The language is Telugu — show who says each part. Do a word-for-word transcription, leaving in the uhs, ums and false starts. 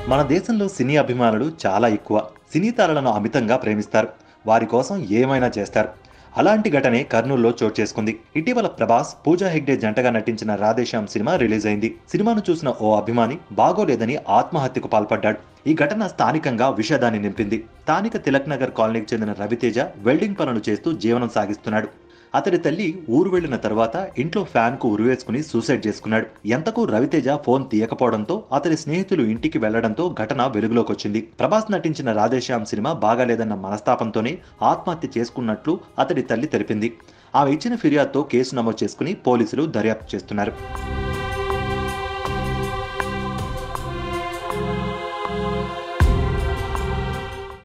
Speaker 1: మన దేశంలో సినీ అభిమానులు చాలా ఎక్కువ. సినీ తారలను అమితంగా ప్రేమిస్తారు. వారి కోసం ఏమైనా చేస్తారు. అలాంటి ఘటనే కర్నూలులో చోటు చేసుకుంది. ఇటీవల ప్రభాస్, పూజా హెగ్డే జంటగా నటించిన రాధేశ్యామ్ సినిమా రిలీజ్ అయింది. సినిమాను చూసిన ఓ అభిమాని బాగోలేదని ఆత్మహత్యకు పాల్పడ్డాడు. ఈ ఘటన స్థానికంగా విషాదాన్ని నింపింది. స్థానిక తిలక్ నగర్ కాలనీకి చెందిన రవితేజ వెల్డింగ్ పనులు చేస్తూ జీవనం సాగిస్తున్నాడు. అతడి తల్లి ఊరు వెళ్లిన తర్వాత ఇంట్లో ఫ్యాన్ కు ఉరివేసుకుని సూసైడ్ చేసుకున్నాడు. ఎంతకు రవితేజ ఫోన్ తీయకపోవడంతో అతడి స్నేహితులు ఇంటికి వెళ్లడంతో ఘటన వెలుగులోకొచ్చింది. ప్రభాస్ నటించిన రాధేశ్యామ్ సినిమా బాగాలేదన్న మనస్తాపంతోనే ఆత్మహత్య చేసుకున్నట్లు అతడి తల్లి తెలిపింది. ఆమె ఇచ్చిన ఫిర్యాదుతో కేసు నమోదు చేసుకుని పోలీసులు దర్యాప్తు చేస్తున్నారు.